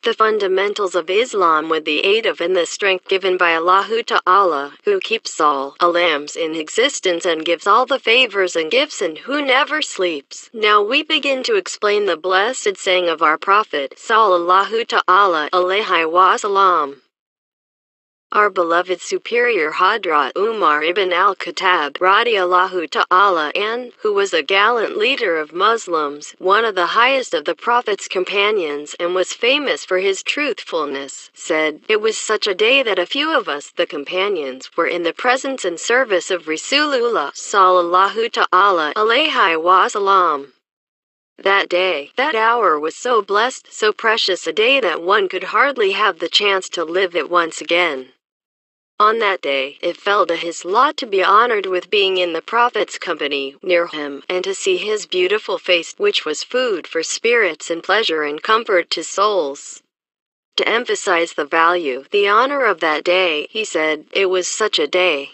the fundamentals of Islam with the aid of and the strength given by Allahu Ta'ala, who keeps all alams in existence and gives all the favors and gifts and who never sleeps. Now we begin to explain the blessed saying of our Prophet Sallallahu Ta'ala Alaihi Wasallam. Our beloved superior Hadrat Umar ibn al-Khattab radiyallahu ta'ala an, who was a gallant leader of Muslims, one of the highest of the Prophet's companions and was famous for his truthfulness, said, "It was such a day that a few of us, the companions, were in the presence and service of Rasulullah sallallahu ta'ala alayhi wasallam. That day, that hour was so blessed, so precious a day that one could hardly have the chance to live it once again. On that day, it fell to his lot to be honored with being in the Prophet's company, near him, and to see his beautiful face, which was food for spirits and pleasure and comfort to souls." To emphasize the value, the honor of that day, he said, "It was such a day.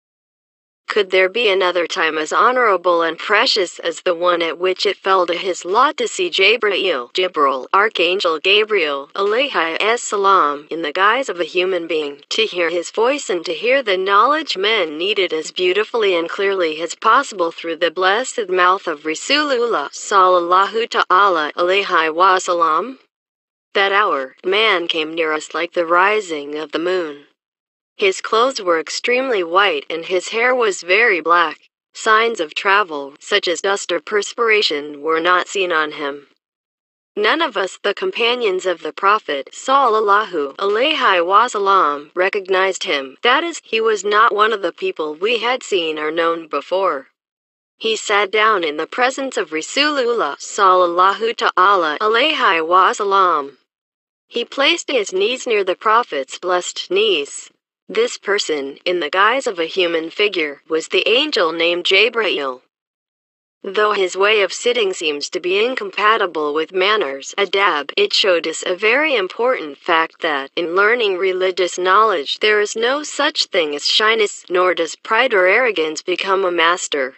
Could there be another time as honorable and precious as the one at which it fell to his lot to see Jibril, Archangel Gabriel, alayhi salam, in the guise of a human being, to hear his voice and to hear the knowledge men needed as beautifully and clearly as possible through the blessed mouth of Rasulullah sallallahu ta'ala alayhi wasallam? That hour, man came near us like the rising of the moon. His clothes were extremely white and his hair was very black. Signs of travel, such as dust or perspiration, were not seen on him. None of us, the companions of the Prophet sallallahu alayhi wasallam, recognized him. That is, he was not one of the people we had seen or known before. He sat down in the presence of Rasulullah sallallahu ta'ala alayhi wasallam. He placed his knees near the Prophet's blessed knees. This person, in the guise of a human figure, was the angel named Jibril. Though his way of sitting seems to be incompatible with manners, adab, it showed us a very important fact that, in learning religious knowledge, there is no such thing as shyness, nor does pride or arrogance become a master.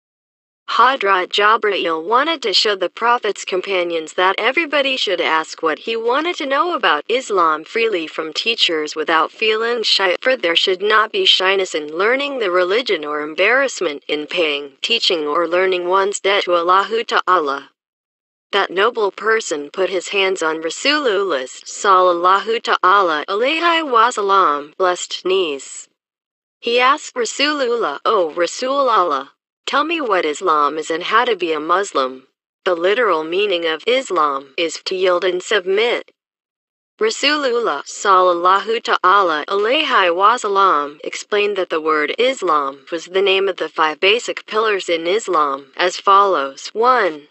Hadrat Jibril wanted to show the Prophet's companions that everybody should ask what he wanted to know about Islam freely from teachers without feeling shy, for there should not be shyness in learning the religion or embarrassment in paying, teaching or learning one's debt to Allahu Ta'ala. That noble person put his hands on Rasulullah's sallallahu ta'ala alayhi wasallam blessed knees. He asked Rasulullah, "O Rasulallah, tell me what Islam is and how to be a Muslim." The literal meaning of Islam is to yield and submit. Rasulullah sallallahu ta'ala alayhi wasallam explained that the word Islam was the name of the 5 basic pillars in Islam, as follows. 1.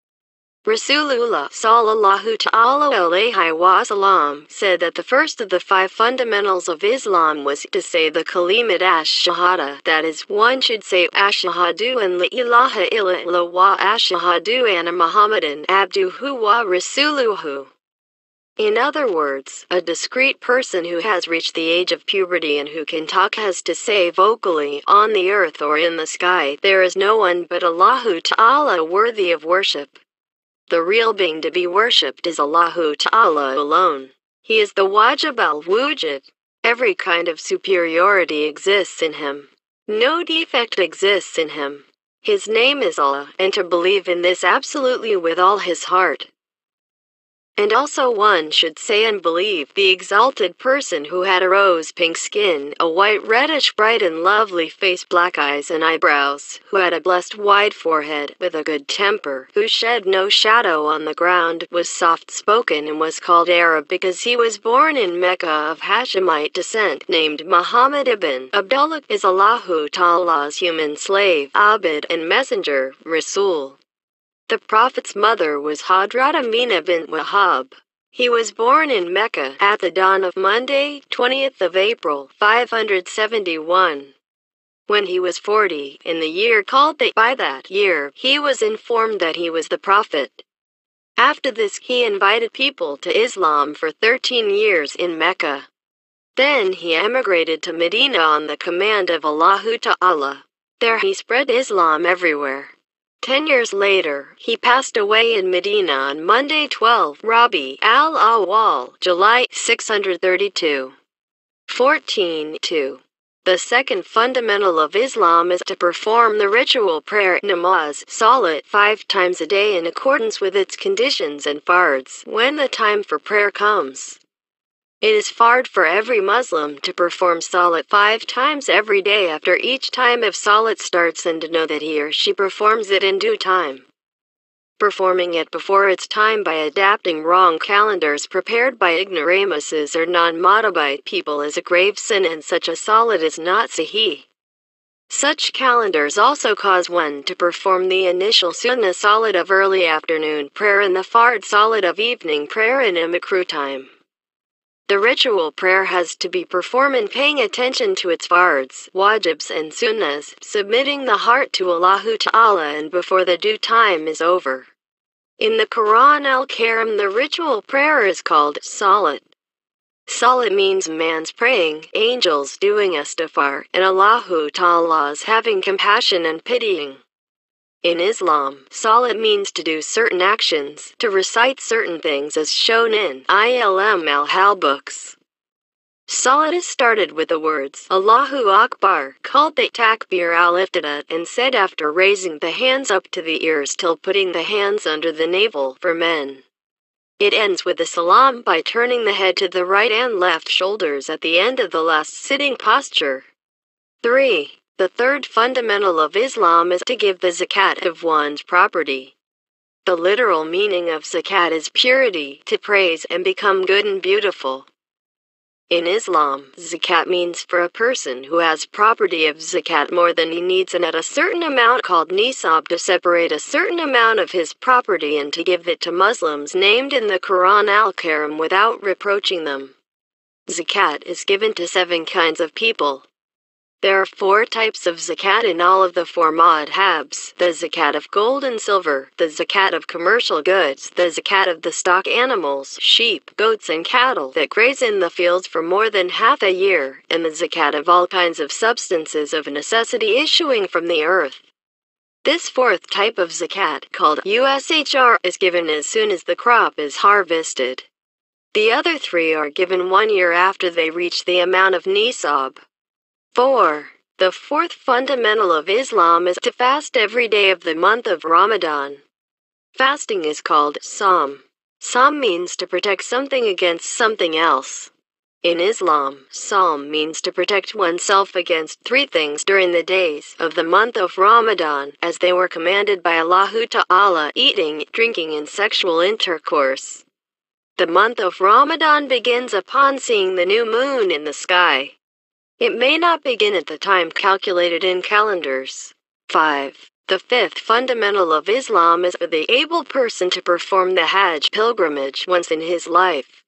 Rasulullah sallallahu ta'ala alayhi wasallam said that the first of the 5 fundamentals of Islam was to say the kalimat ash-shahada, that is, one should say ashhadu an la ilaha illallah wa ashhadu anna Muhammadan abduhu wa rasuluhu. In other words, a discreet person who has reached the age of puberty and who can talk has to say vocally, on the earth or in the sky, there is no one but Allahu Ta'ala worthy of worship. The real being to be worshipped is Allahu Ta'ala alone. He is the Wajib al-Wujud. Every kind of superiority exists in him. No defect exists in him. His name is Allah, and to believe in this absolutely with all his heart. And also one should say and believe the exalted person who had a rose-pink skin, a white reddish bright and lovely face, black eyes and eyebrows, who had a blessed wide forehead, with a good temper, who shed no shadow on the ground, was soft-spoken and was called Arab because he was born in Mecca of Hashemite descent, named Muhammad ibn Abdullah, is Allahu Ta'ala's human slave, Abid, and messenger, Rasul. The Prophet's mother was Hadrat Amina bint Wahab. He was born in Mecca at the dawn of Monday, 20th of April, 571. When he was 40, in the year called the, by that year, he was informed that he was the Prophet. After this, he invited people to Islam for 13 years in Mecca. Then he emigrated to Medina on the command of Allahu Ta'ala. There he spread Islam everywhere. 10 years later, he passed away in Medina on Monday 12 Rabi al-Awwal, July 632. 14.2. The second fundamental of Islam is to perform the ritual prayer namaz, salat, 5 times a day in accordance with its conditions and fards when the time for prayer comes. It is fard for every Muslim to perform salat 5 times every day after each time of salat starts and to know that he or she performs it in due time. Performing it before its time by adapting wrong calendars prepared by ignoramuses or non-Moabite people is a grave sin, and such a salat is not sahih. Such calendars also cause one to perform the initial sunnah salat of early afternoon prayer and the fard salat of evening prayer in a makruh time. The ritual prayer has to be performed in paying attention to its fards, wajibs and sunnahs, submitting the heart to Allahu Ta'ala and before the due time is over. In the Quran al-Karim, the ritual prayer is called salat. Salat means man's praying, angels doing istighfar, and Allahu Ta'ala's having compassion and pitying. In Islam, salat means to do certain actions, to recite certain things as shown in Ilm al-Hal books. Salat is started with the words Allahu Akbar, called the takbir al-iftidat, and said after raising the hands up to the ears till putting the hands under the navel for men. It ends with the salam by turning the head to the right and left shoulders at the end of the last sitting posture. 3. The third fundamental of Islam is to give the zakat of one's property. The literal meaning of zakat is purity, to praise and become good and beautiful. In Islam, zakat means for a person who has property of zakat more than he needs and at a certain amount called nisab to separate a certain amount of his property and to give it to Muslims named in the Quran al-Karim without reproaching them. Zakat is given to 7 kinds of people. There are 4 types of zakat in all of the 4 madhabs: the zakat of gold and silver, the zakat of commercial goods, the zakat of the stock animals, sheep, goats and cattle that graze in the fields for more than half a year, and the zakat of all kinds of substances of necessity issuing from the earth. This 4th type of zakat, called ushr, is given as soon as the crop is harvested. The other 3 are given 1 year after they reach the amount of nisab. 4. The 4th fundamental of Islam is to fast every day of the month of Ramadan. Fasting is called Sawm. Sawm means to protect something against something else. In Islam, Sawm means to protect oneself against 3 things during the days of the month of Ramadan, as they were commanded by Allahu Ta'ala: eating, drinking, and sexual intercourse. The month of Ramadan begins upon seeing the new moon in the sky. It may not begin at the time calculated in calendars. 5. The 5th fundamental of Islam is for the able person to perform the Hajj pilgrimage once in his life.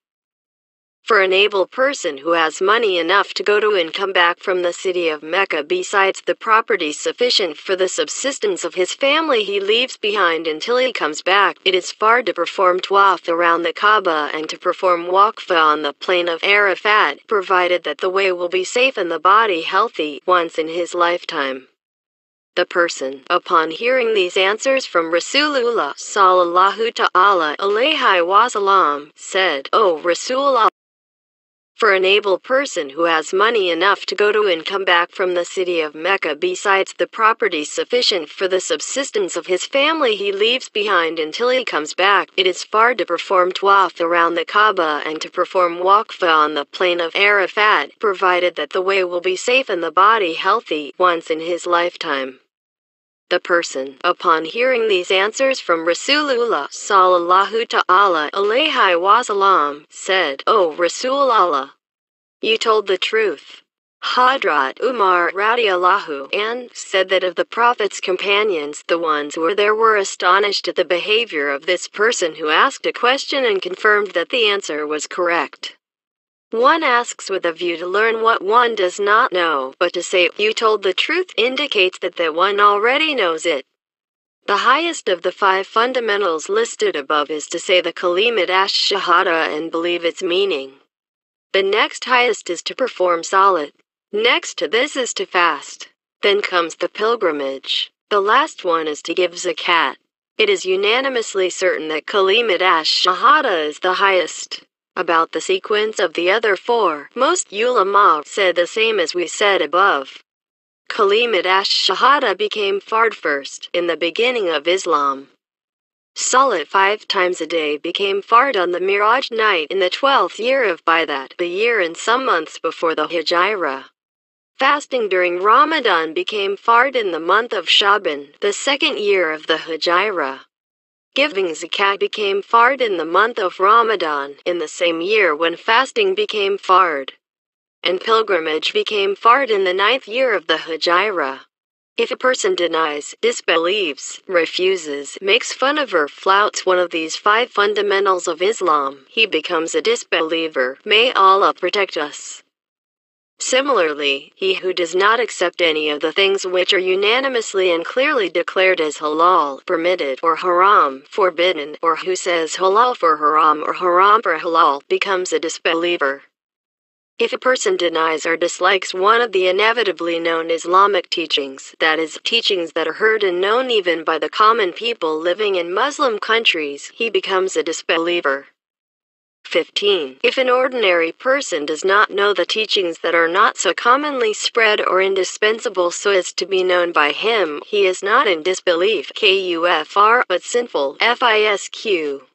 For an able person who has money enough to go to and come back from the city of Mecca besides the property sufficient for the subsistence of his family he leaves behind until he comes back, it is fard to perform tawaf around the Kaaba and to perform waqfa on the plain of Arafat, provided that the way will be safe and the body healthy, once in his lifetime. The person, upon hearing these answers from Rasulullah sallallahu ta'ala alayhi wasallam, said, "O Rasulullah, for an able person who has money enough to go to and come back from the city of Mecca besides the property sufficient for the subsistence of his family he leaves behind until he comes back, it is fard to perform tawaf around the Kaaba and to perform waqfa on the plain of Arafat, provided that the way will be safe and the body healthy, once in his lifetime." The person, upon hearing these answers from Rasulullah sallallahu ta'ala alayhi wasallam, said, "O Rasulullah, you told the truth." Hadrat Umar radiallahu anh said that of the Prophet's companions, the ones who were there were astonished at the behavior of this person who asked a question and confirmed that the answer was correct. One asks with a view to learn what one does not know, but to say, "You told the truth," indicates that one already knows it. The highest of the 5 fundamentals listed above is to say the kalimat ash-shahada and believe its meaning. The next highest is to perform salat. Next to this is to fast. Then comes the pilgrimage. The last one is to give zakat. It is unanimously certain that Kalimat ash-Shahada is the highest. About the sequence of the other four, most ulama said the same as we said above. Kalimat ash-Shahada became fard first, in the beginning of Islam. Salat 5 times a day became fard on the Miraj night in the 12th year of Baidat, the year and some months before the Hijrah. Fasting during Ramadan became fard in the month of Shaban, the 2nd year of the Hijrah. Giving zakat became fard in the month of Ramadan, in the same year when fasting became fard. And pilgrimage became fard in the 9th year of the Hijrah. If a person denies, disbelieves, refuses, makes fun of or flouts one of these 5 fundamentals of Islam, he becomes a disbeliever. May Allah protect us. Similarly, he who does not accept any of the things which are unanimously and clearly declared as halal, permitted, or haram, forbidden, or who says halal for haram or haram for halal, becomes a disbeliever. If a person denies or dislikes one of the inevitably known Islamic teachings, that is, teachings that are heard and known even by the common people living in Muslim countries, he becomes a disbeliever. 15. If an ordinary person does not know the teachings that are not so commonly spread or indispensable so as to be known by him, he is not in disbelief, kufr, but sinful, fisq.